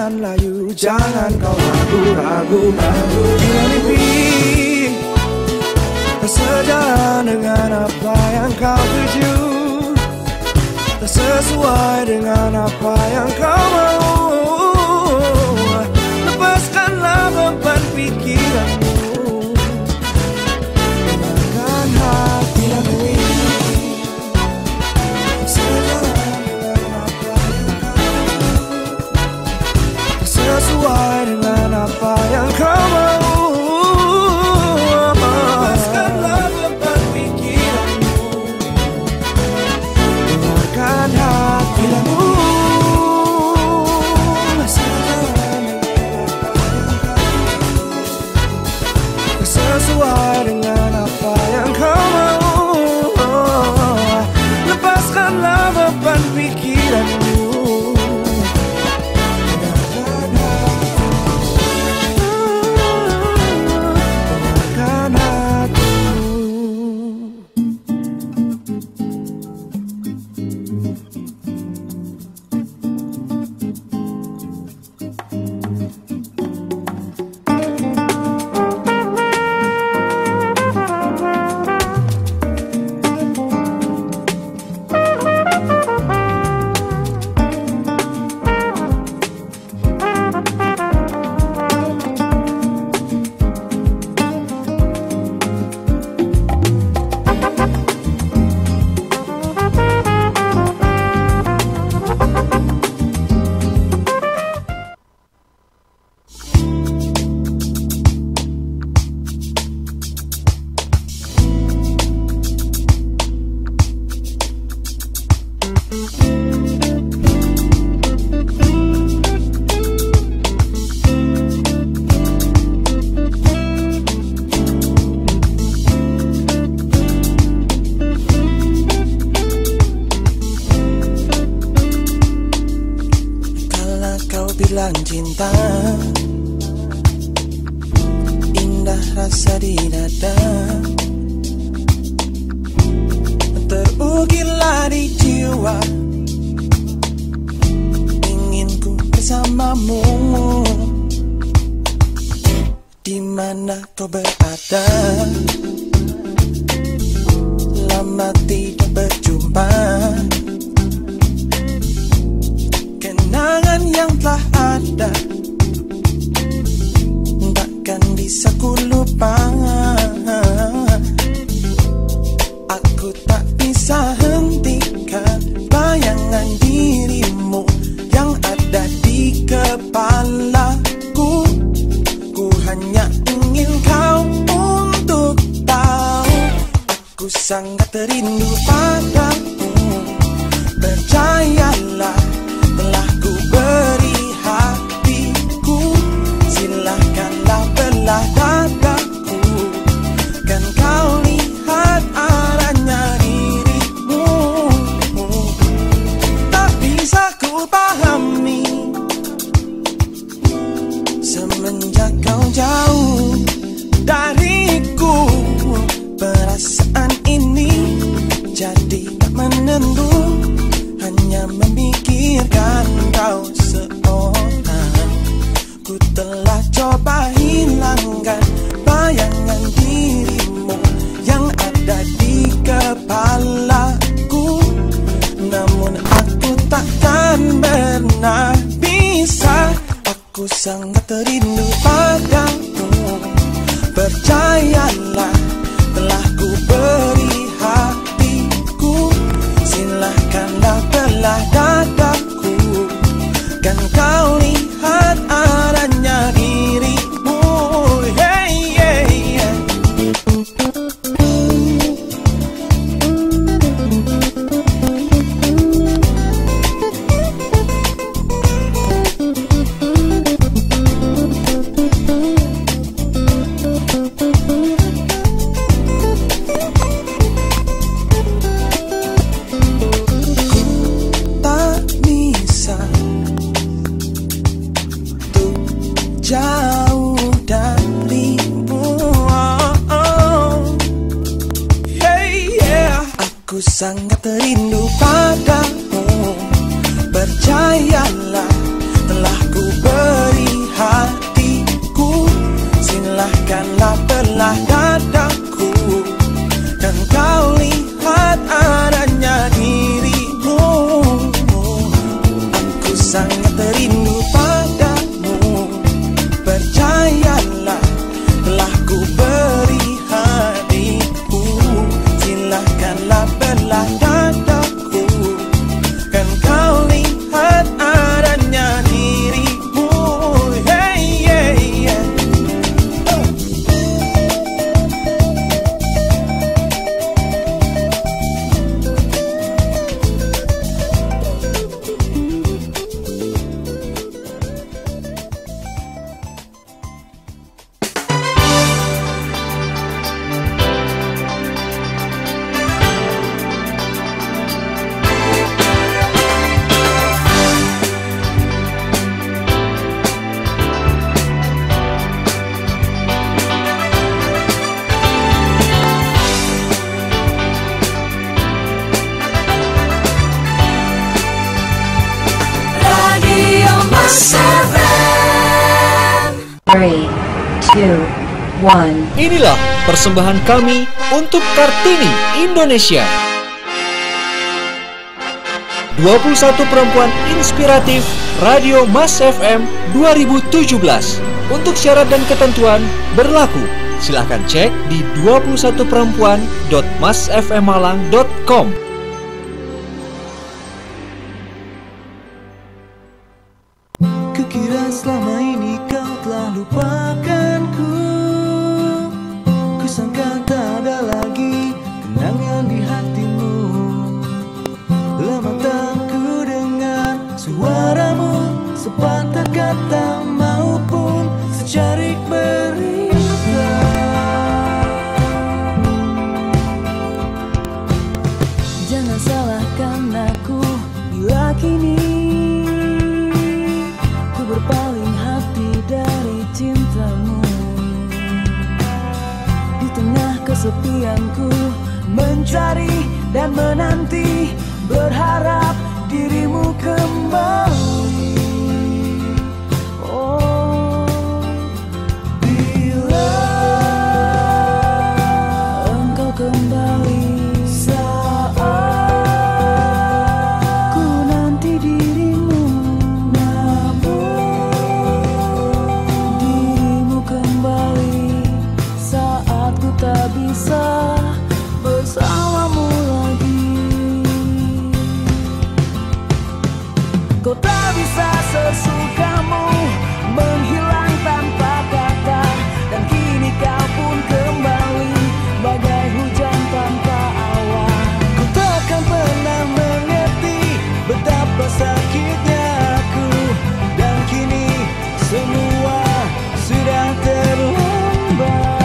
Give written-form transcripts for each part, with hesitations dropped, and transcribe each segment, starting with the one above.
jangan layu, jangan kau ragu-ragu. Bila mimpi tak sejalan dengan apa yang kau tuju, tak sesuai dengan apa yang kau mau, lepaskanlah beban pikiranmu, dengarkan hati yang ini. Sejalan dengan apa yang kau mau, tak sesuai dengan apa yang kau mau. Sesuai dengan apa yang kau mau, lepaskanlah beban pikiranmu, dengarkan hatimu. Bilang cinta indah rasa di dada, terukirlah di jiwa, ingin ku bersamamu. Di mana kau berada, lama tidak berjumpa, kenangan yang telah ada takkan bisa ku lupa. Aku tak bisa hentikan bayangan dirimu yang ada di kepalaku. Ku hanya ingin kau untuk tahu, aku sangat rindu padamu. Percayalah, telah ku beri hatiku, silakanlah belah dadaku, kan kau lihat arahnya dirimu. Tak bisa ku pahami semenjak kau jauh dariku, perasaan ini jadi tak menentu, hanya memikirkan kau seorang. Ku telah coba hilangkan bayangan dirimu yang ada di kepalaku, namun aku takkan pernah bisa. Aku sangat rindu padamu. Percayalah, telah ku beri hatiku, silakanlah belah dadaku, kan kau lihat arahnya dirimu. Hey, yeah, yeah. Jauh darimu, hey, yeah. Aku sangat rindu padamu. Percayalah, telah ku silahkanlah belah dadaku, kan kau lihat adanya dirimu. Aku sangat rindu padamu, percayalah telah ku beri hatiku. Silahkanlah belah dadaku, kan kau lihat adanya dirimu. Hey, yeah, yeah. Mas FM. 3, 2, 1. Inilah persembahan kami untuk Kartini Indonesia. 21 perempuan inspiratif Radio Mas FM 2017. Untuk syarat dan ketentuan berlaku. Silahkan cek di 21perempuan.masfmmalang.com. Kukira selama ini kau telah lupakanku, kusangka tak ada lagi kenangan di hatimu. Lama tak ku dengar suaramu, sepatah kata maupun secarik berita. Jangan salahkan aku bila kini berpaling hati dari cintamu. Di tengah kesepianku mencari dan menanti, berharap dirimu kembali. Oh, bila engkau kembali, saat ku nanti dirimu. Tak bisa bersamamu lagi. Kau tak bisa sesukamu menghilang tanpa kata, dan kini kau pun kembali bagai hujan tanpa awan. Kau takkan pernah mengerti betapa sakitnya aku, dan kini semua sudah terlambat.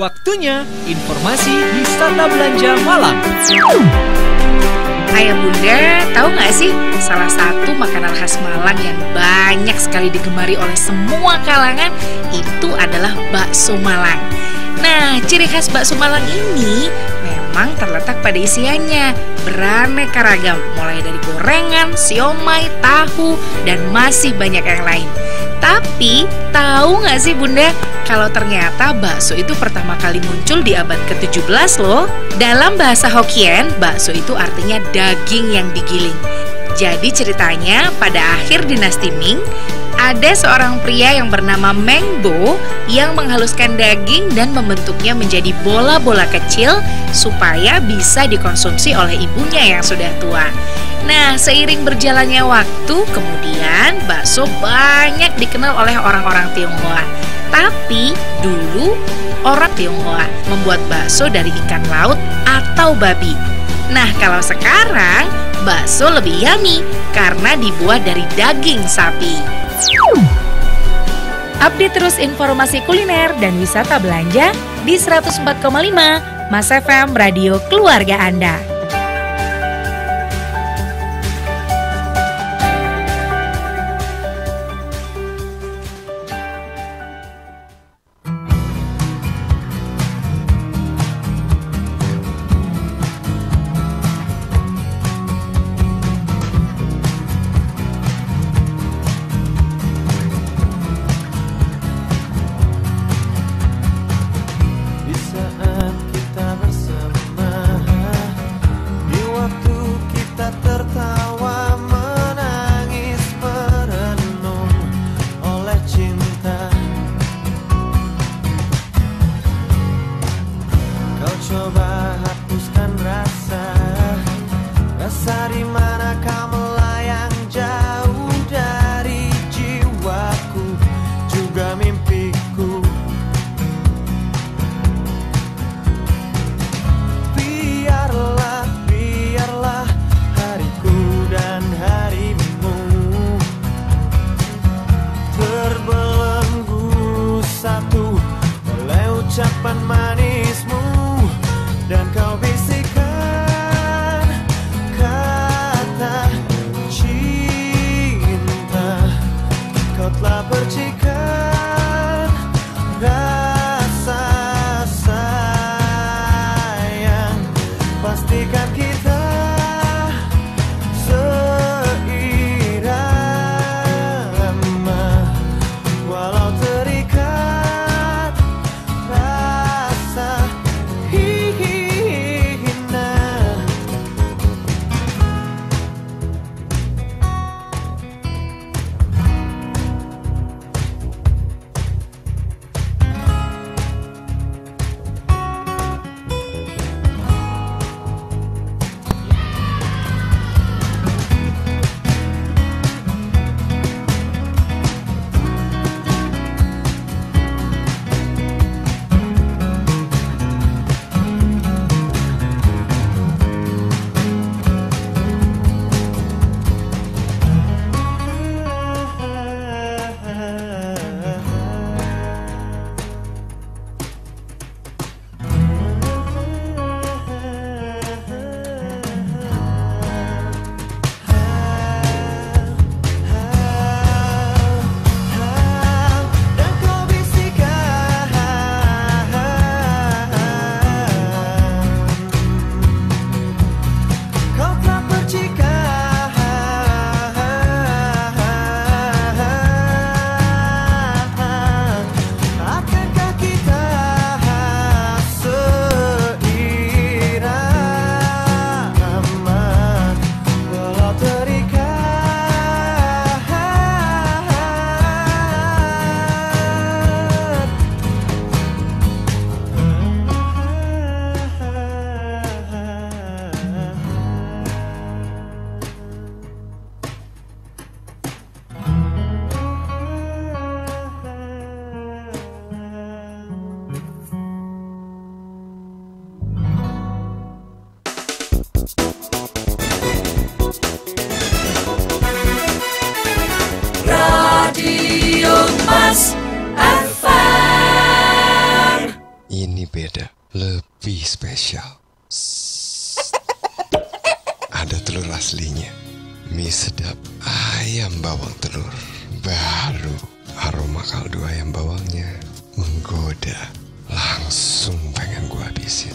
Waktunya informasi wisata belanja Malang. Ayah Bunda, tahu nggak sih salah satu makanan khas Malang yang banyak sekali digemari oleh semua kalangan itu adalah bakso Malang. Nah, ciri khas bakso Malang ini memang terletak pada isiannya, beraneka ragam, mulai dari gorengan, siomay, tahu, dan masih banyak yang lain. Tapi, tahu nggak sih Bunda, kalau ternyata bakso itu pertama kali muncul di abad ke-17 loh. Dalam bahasa Hokkien, bakso itu artinya daging yang digiling. Jadi ceritanya pada akhir dinasti Ming, ada seorang pria yang bernama Meng Bo yang menghaluskan daging dan membentuknya menjadi bola-bola kecil supaya bisa dikonsumsi oleh ibunya yang sudah tua. Nah, seiring berjalannya waktu, kemudian bakso banyak dikenal oleh orang-orang Tionghoa. Tapi dulu orang Tionghoa membuat bakso dari ikan laut atau babi. Nah, kalau sekarang bakso lebih yummy karena dibuat dari daging sapi. Update terus informasi kuliner dan wisata belanja di 104,5 Mas FM Radio Keluarga Anda. Ucapan manismu beda, lebih spesial. Ada telur aslinya, mie sedap ayam bawang telur baru, aroma kaldu ayam bawangnya menggoda, langsung pengen gue habisin.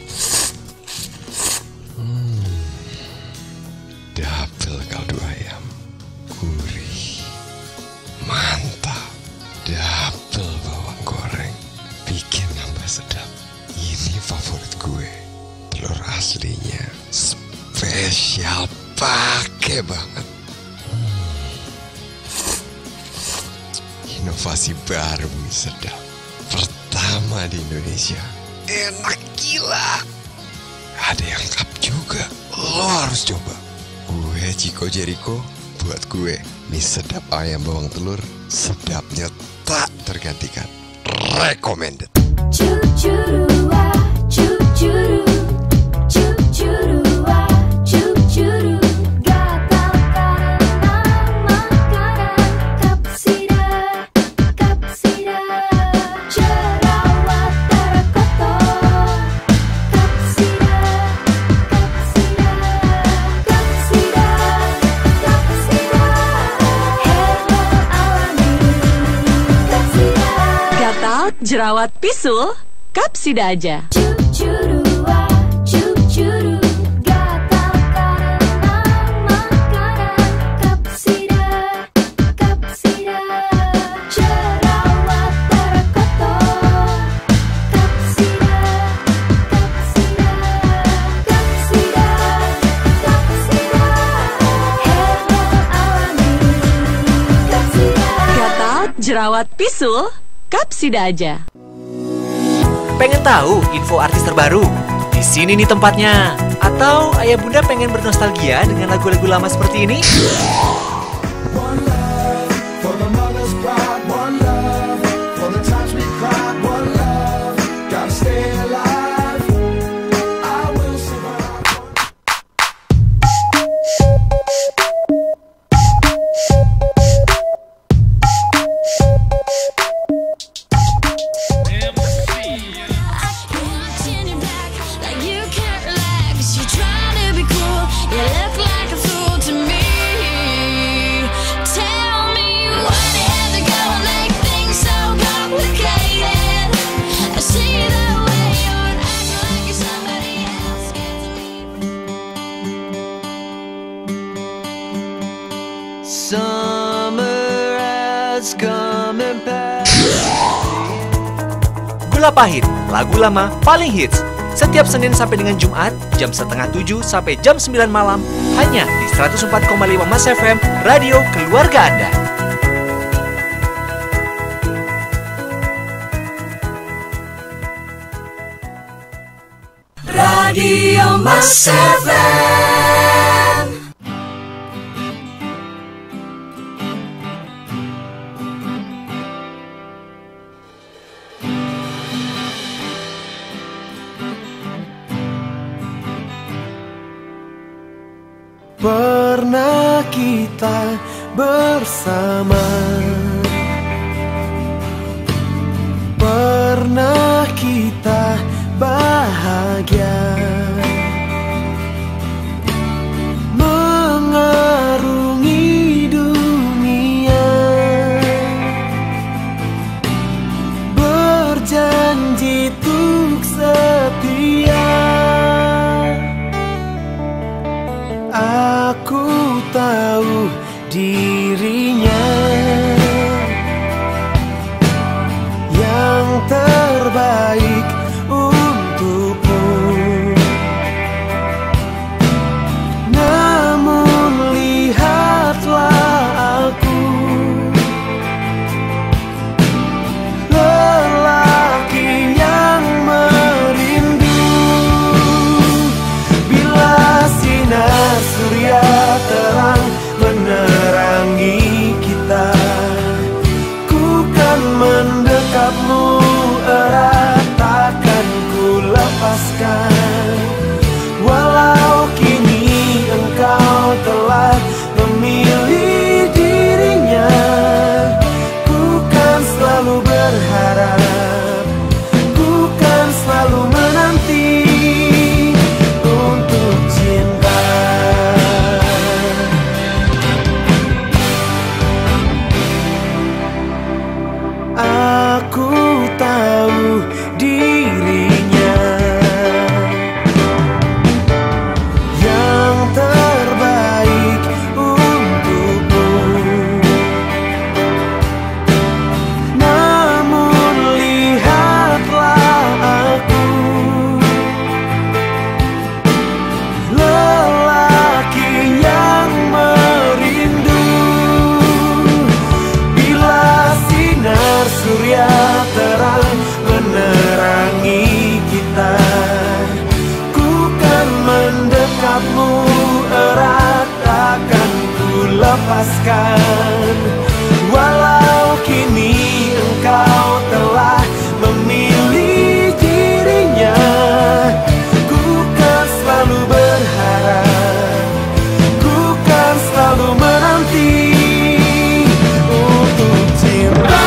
Double kaldu ayam, gurih, mantap. Double bawang goreng, bikin nambah sedap. Ini favorit gue, telur aslinya spesial, pakai banget. Inovasi baru mie sedap, pertama di Indonesia, enak gila. Ada yang cup juga, lo harus coba. Gue Chico Jericho, buat gue mie sedap ayam bawang telur, sedapnya tak tergantikan. Recommended. Cucurua, cucuru, cucurua, cucuru, gatal karena makanan. Kapsida, kapsida, jerawat terkotor. Kapsida, kapsida, kapsida, kapsida, herbal alami. Kapsida. Gatal, jerawat, pisul, Kapsida aja. Cucurua, cucuru, gatal karena makanan. Kapsida, kapsida, jerawat terkotor. Kapsida, kapsida, kapsida, kapsida, herbal alami. Kapsida. Gatal, jerawat, pisul, Kapsida aja. Pengen tahu info artis terbaru? Di sini nih tempatnya. Atau ayah bunda pengen bernostalgia dengan lagu-lagu lama seperti ini? One love for the mother's pride. One love for the times we cried. One love, gotta stay alive. I will survive. Watching you back like you can't relax. You're trying to be cool. You look like a fool to me. Tell me what you have to go and make things so complicated. I see the way you're acting like you're somebody else. Gets me. Summer has come and passed. Gula Pahit, lagu lama paling hits. Setiap Senin sampai dengan Jumat, jam 6:30 sampai jam 9 malam, hanya di 104,5 Mas FM, radio keluarga Anda. Radio Mas FM. Pernah kita bersama, pernah kita bahagia, mengarungi dunia, berjanji untuk setia. Aku tahu dirinya lepaskan. Walau kini engkau telah memilih dirinya, ku kan selalu berharap, ku kan selalu menanti untuk cinta.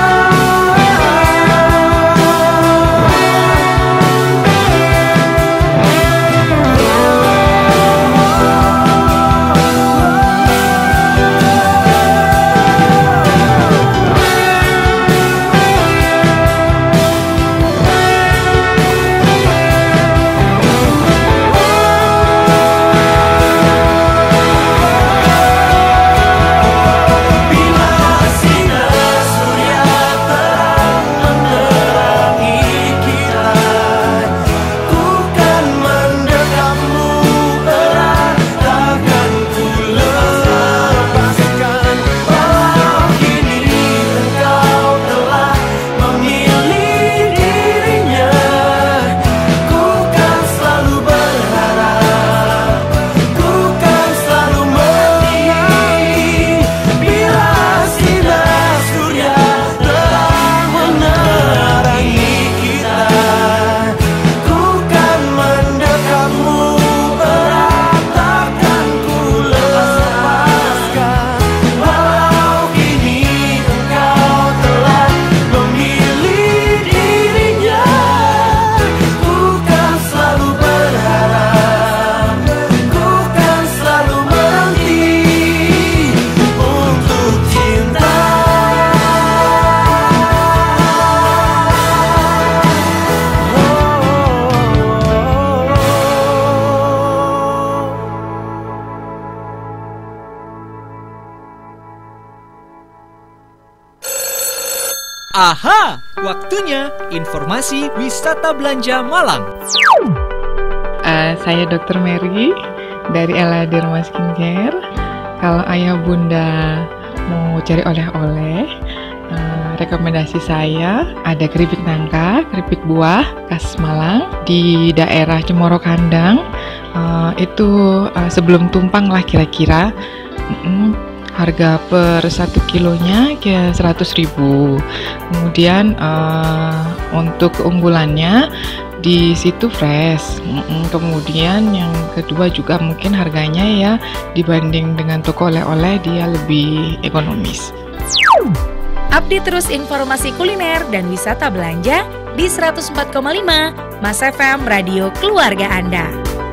Aha, waktunya informasi wisata belanja Malang. Saya Dr. Mary dari Ella Derma Skincare. Kalau ayah bunda mau cari oleh-oleh, rekomendasi saya ada keripik nangka, keripik buah khas Malang di daerah Cemoro Kandang. Itu sebelum tumpang lah kira-kira. Harga per 1 kilonya kayak 100.000. Kemudian untuk keunggulannya di situ fresh. Kemudian yang kedua juga mungkin harganya ya dibanding dengan toko oleh-oleh dia lebih ekonomis. Update terus informasi kuliner dan wisata belanja di 104,5 Mas FM Radio Keluarga Anda.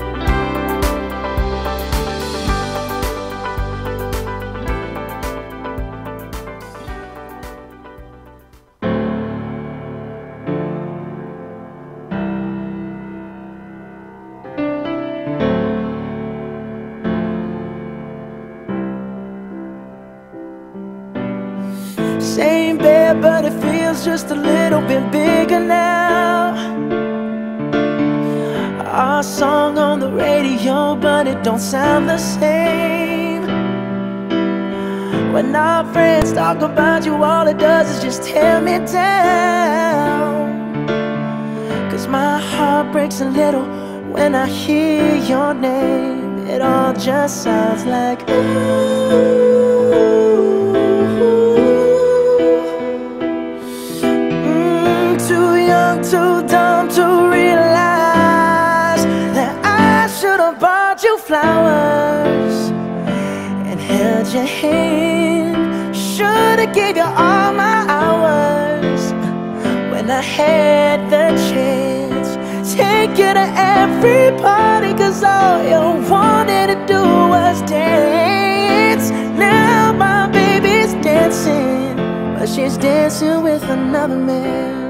Same bed, but it feels just a little bit bigger now. Our song on the radio, but it don't sound the same. When our friends talk about you, all it does is just tear me down. 'Cause my heart breaks a little when I hear your name. It all just sounds like ooh. Too dumb to realize that I should have bought you flowers and held your hand. Should have gave you all my hours when I had the chance. Take you to every party, 'cause all you wanted to do was dance. Now my baby's dancing, but she's dancing with another man.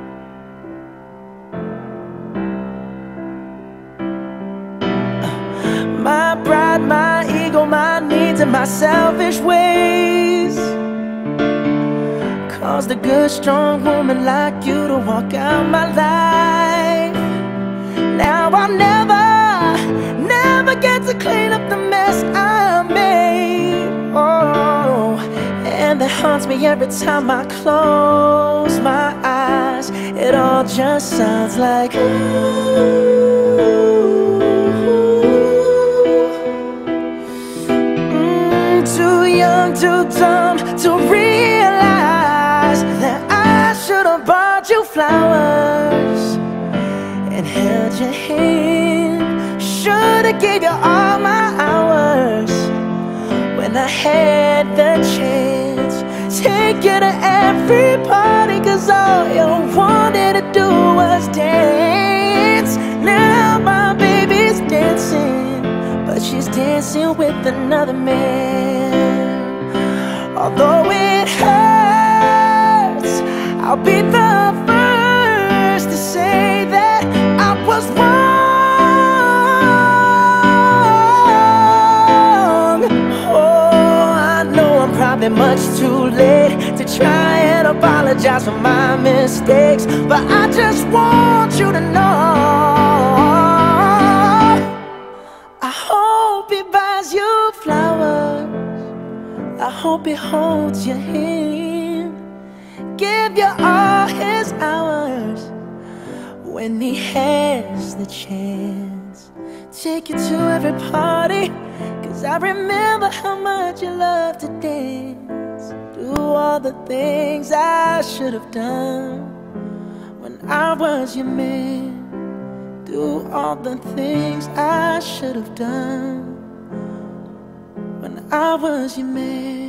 My pride, my ego, my needs, and my selfish ways caused a good, strong woman like you to walk out my life. Now I'll never get to clean up the mess I made. Oh, and that haunts me every time I close my eyes. It all just sounds like ooh. Too too dumb to realize that I should have bought you flowers and held your hand. Should have gave you all my hours when I had the chance. Take you to every party, cause all you wanted to do was dance. Now my baby's dancing, but she's dancing with another man. Although it hurts, I'll be the first to say that I was wrong. Oh, I know I'm probably much too late to try and apologize for my mistakes, but I just want you to know I hope he buys you flowers, I hope he holds your hand, give you all his hours when he has the chance. Take you to every party, cause I remember how much you loved to dance. Do all the things I should have done when I was your man. Do all the things I should have done when I was your man.